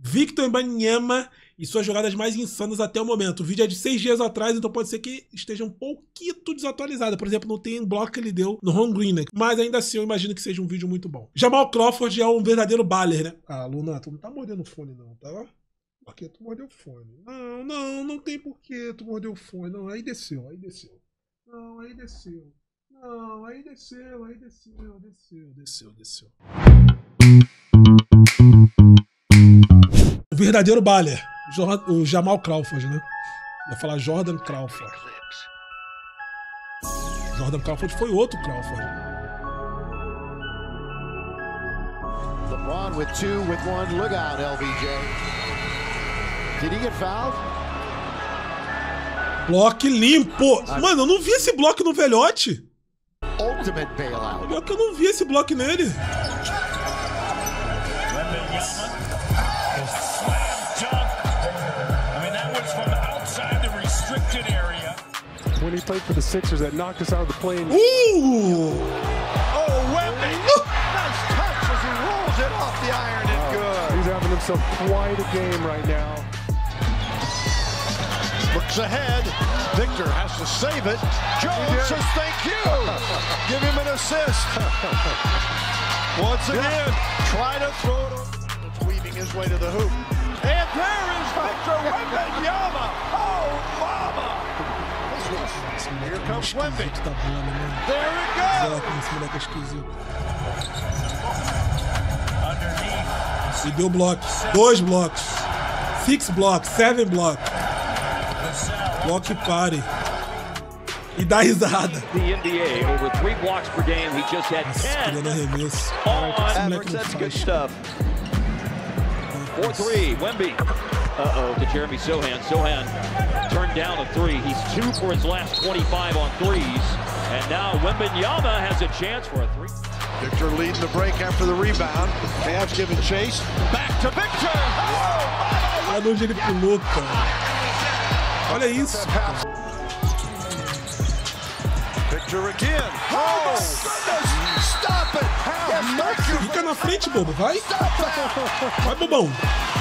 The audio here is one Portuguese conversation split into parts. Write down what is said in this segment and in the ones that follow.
Victor Wembanyama e suas jogadas mais insanas até o momento. O vídeo é de 6 dias atrás, então pode ser que esteja um pouquinho desatualizado. Por exemplo, não tem um bloco que ele deu no home green, né? Mas ainda assim, eu imagino que seja um vídeo muito bom. Jamal Crawford é um verdadeiro baller, né? Ah, Luna, tu não tá mordendo o fone não, tá? Por que tu mordeu o fone? Não tem porquê tu mordeu o fone. Não, aí desceu. Não, aí desceu. Não, aí desceu. O verdadeiro baller, o Jamal Crawford, né? Ia falar Jordan Crawford. Jordan Crawford foi outro Crawford. LeBron with 2 with 1. Look out, LBJ. Did he get fouled? Bloco limpo. Mano, eu não vi esse bloco no velhote. Ultimate bailout. Pior que eu não vi esse bloco nele. When he played for the Sixers, that knocked us out of the play. Oh, Wemby! Nice touch as he rolls it off the iron and good. He's having himself quite a game right now. Looks ahead. Victor has to save it. Jones says thank you. Give him an assist. Once again, try to throw it over. It's weaving his way to the hoop. And there is Victor Wembanyama. Oh, mama. Here comes Wemby. There it goes. E deu bloco. 2 blocos. 6 blocos. 7 blocos. Block party. E dá risada. The NBA over 3 blocks per game. He just had 10. Arremesso. That's good stuff. 4-3, Wemby. To Jeremy Sohan. Sohan turned down a 3. He's 2 for his last 25 on 3s. And now Wembanyama has a chance for a 3. Victor leading the break after the rebound. Cavs giving chase. Back to Victor. Olha onde ele pulou, cara. Olha isso. Victor again. Oh, goodness. Stop it. Fica na frente, bobo. Vai. Vai, bobão.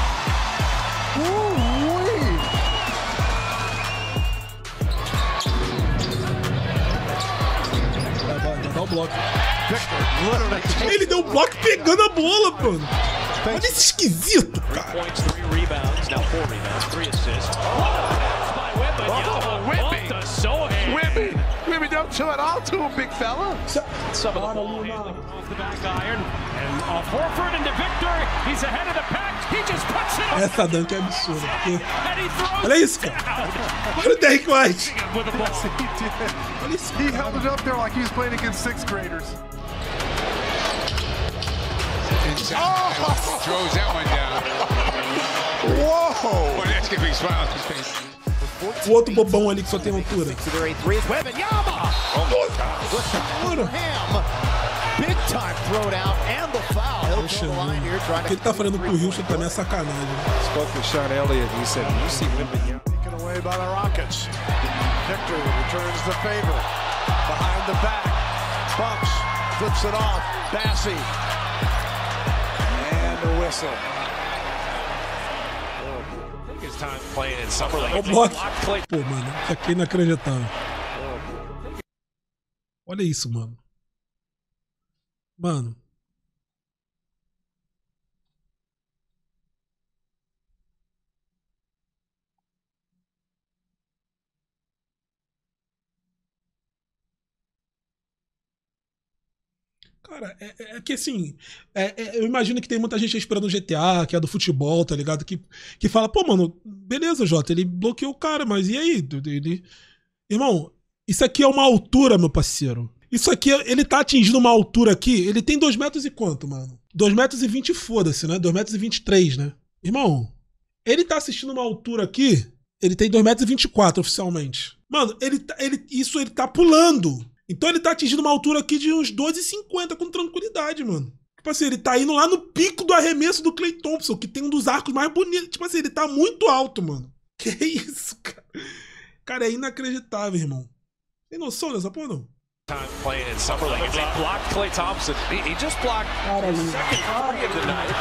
Vai dar o bloco. Ele deu o bloco pegando a bola, mano. Olha esse esquisito, cara. Points, 3 rebounds, now 4 rebounds, 3 assists. Wemby don't show it all to him, big fella. Some of the ball handling off the back iron. And off Horford into Victor. He's ahead of the pack. He just puts it up. Essa dunk é absurda. Olha isso, cara. Olha o Derrick White. Olha isso. He held it up there like he was playing against 6th graders. Oh! Throws that one down. Whoa! Boy, that's gonna be a smile on his face. O outro bobão ali que só tem altura. Big time thrown out and the foul. Poxa, o que ele tá fazendo pro Houston também é sacanagem. Spoke to Sean Elliott. He said, "You see Wembanyama Taken away by the Rockets. Victor returns the favor. Behind the back. Bumps. Flips it off. Bassey. And a whistle. time playing in Summer League." O bloco. Pô, mano, isso aqui é inacreditável. Olha isso, mano. Mano. Cara, é que assim, eu imagino que tem muita gente esperando o GTA, que é do futebol, tá ligado? Que fala, pô, mano, beleza, Jota, ele bloqueou o cara, mas e aí? Irmão, isso aqui é uma altura, meu parceiro. Isso aqui, ele tá atingindo uma altura aqui, ele tem 2 metros e quanto, mano? 2 metros e 20, foda-se, né? 2 metros e 23, né? Irmão, ele tá assistindo uma altura aqui, ele tem 2 metros e 24 oficialmente. Mano, ele tá pulando. Então ele tá atingindo uma altura aqui de uns 2,50 com tranquilidade, mano. Tipo assim, ele tá indo lá no pico do arremesso do Klay Thompson, que tem um dos arcos mais bonitos. Tipo assim, ele tá muito alto, mano. Que isso, cara? Cara, é inacreditável, irmão. Tem noção dessa porra, não? Time playing in Summer League. They blocked Klay Thompson. He just blocked Caralho. second three of the night.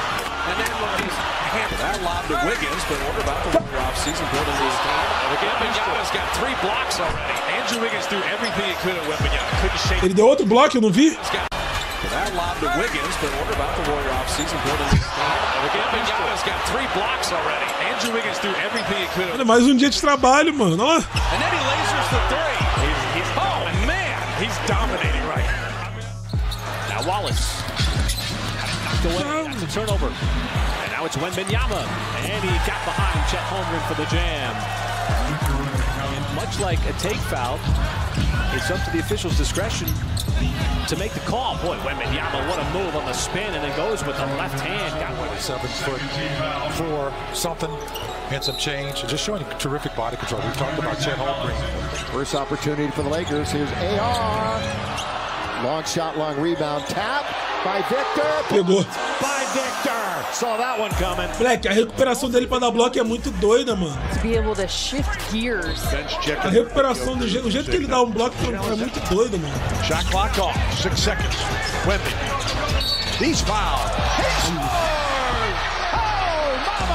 And then look, he's handed that lob to Wiggins, but what about the offseason building his team? Wembanyama's got 3 blocks already. Andrew Wiggins threw everything he could at Wembanyama. Couldn't shake. Ele deu outro bloco, eu não vi? That lob to Wiggins, but what about the Warrior offseason building his team? Wembanyama's got 3 blocks already. Andrew Wiggins threw everything he could. Olha, mais um dia de trabalho, mano. Olha lá. And then he lasers the 3. He's oh man, he's dominating right now. Wallace knocked away, that's a turnover, and now it's Wembanyama, and he got behind Chet Holmgren for the jam. And much like a take foul, it's up to the official's discretion to make the call. Boy, Wembanyama, what a move on the spin, and then goes with the left hand. Got 7'4" something, and some change, just showing terrific body control. We talked about Chet Holmgren. First opportunity for the Lakers. Here's AR. Long shot, long rebound. Tap by Victor. Pegou. by Victor. Saw that one coming. Moleque, a recuperação dele pra dar bloco é muito doida, mano. To be able to shift gears. A recuperação do jeito que ele dá um bloco é muito doido, mano. Shot clock off. 6 seconds. Wemby. He's fouled. He's scored. Oh,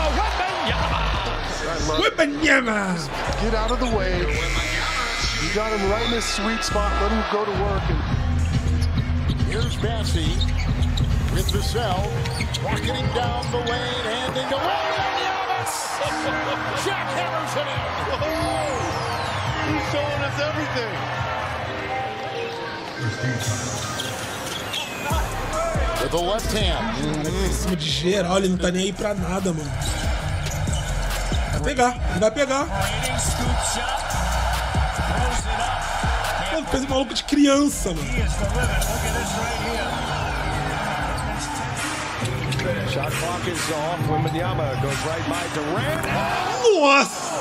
mama, Wembanyama. Get out of the way. You got him right in his sweet spot. Let him go to work. And here's Bassey with Vassell, rocketing down the lane, handing to Wembanyama. Jack hammers it in. He's showing us everything. With the left hand. Em cima de geral, ele não tá nem aí pra nada, mano. Vai pegar, ele vai pegar. Mano, fez um maluco de criança, mano. Shot clock is off. Wembanyama goes right by Durant. Nossa!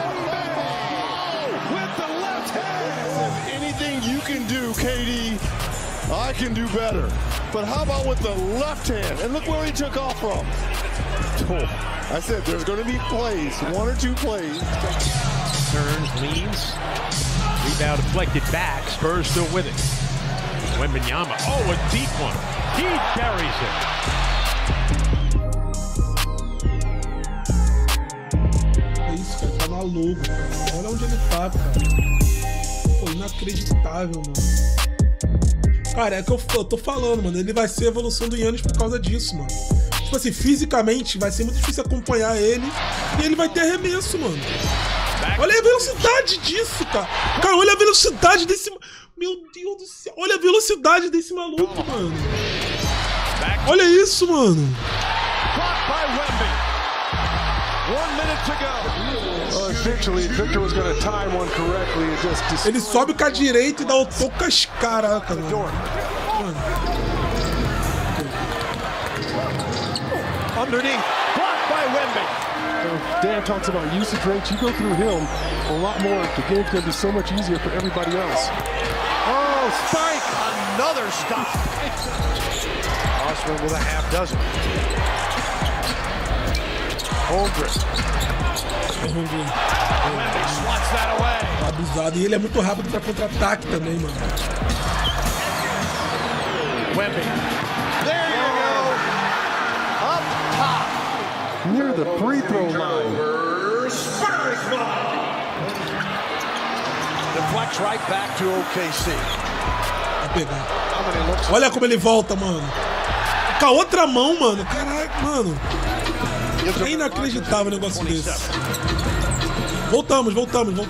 With the left hand. Anything you can do, KD, I can do better. But how about with the left hand? And look where he took off from. I said there's going to be plays, 1 or 2 plays. turns, leans. Rebound deflected back. Spurs still with it. Wembanyama. Oh, a deep one. He buries it. É isso, cara. Tá maluco, cara. Olha onde ele tá, cara. Pô, inacreditável, mano. Cara, é que eu tô falando, mano. Ele vai ser a evolução do Giannis por causa disso, mano. Tipo assim, fisicamente vai ser muito difícil acompanhar ele. E ele vai ter arremesso, mano. Olha a velocidade disso, cara. Cara, olha a velocidade desse... Meu Deus do céu. Olha a velocidade desse maluco, mano. Olha isso, mano. Ele sobe com a direita e dá o toco com as caraca, mano. Underneath, blocked by Wemby. Dan talks about usage rates. You go through him a lot more. The game's going to be so much easier for everybody else. Oh, spike! Another stop. Osman with a half dozen. Holmgren. Wemby swats that away. Abusado. E ele é muito rápido pra contra-ataque também, mano. Wemby. There you go. Up top. Near the free throw line. Deflects right back to OKC. Vai pegar. Olha como ele volta, mano. Com a outra mão, mano. Caraca, mano. É inacreditável um negócio desse. Voltamos.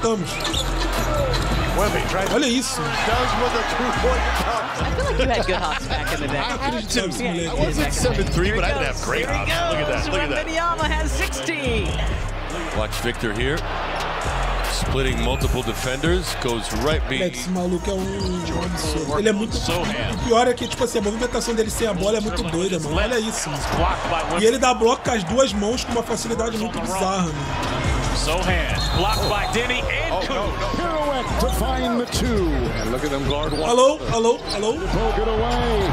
Olha isso. I feel like you had good hops back in the day. Inacreditável esse moleque. I wasn't 7'3", but I didn't have great hops. Look at that. Look at that. Wembanyama has 16. Watch Victor here. Splitting multiple defenders, goes right behind. Esse maluco é um absurdo. Ele é muito... O pior é que, tipo assim, a movimentação dele sem a bola é muito doida, mano. Olha isso, mano. E ele dá bloco com as duas mãos com uma facilidade muito bizarra, mano. Sohan, blocked by Denny and Pirouette to find the 2. And look at them guard one. Alô? Poke it away.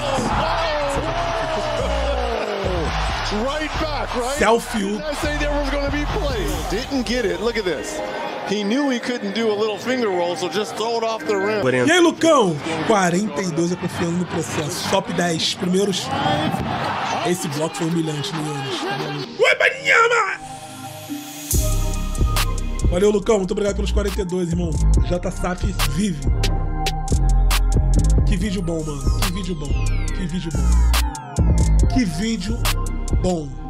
Right back, right? Selfie. I say there was going to be plays. Didn't get it. Look at this. He knew he couldn't do a little finger roll, so just throw it off the rim. E aí, Lucão? 42 é confiando no processo. Top 10. Primeiros Esse bloco foi humilhante no Yannis. Tá maluco? Wembanyama! Valeu, Lucão. Muito obrigado pelos 42, irmão. JSAF vive. Que vídeo bom, mano. Que vídeo bom. Que vídeo bom. Que vídeo bom.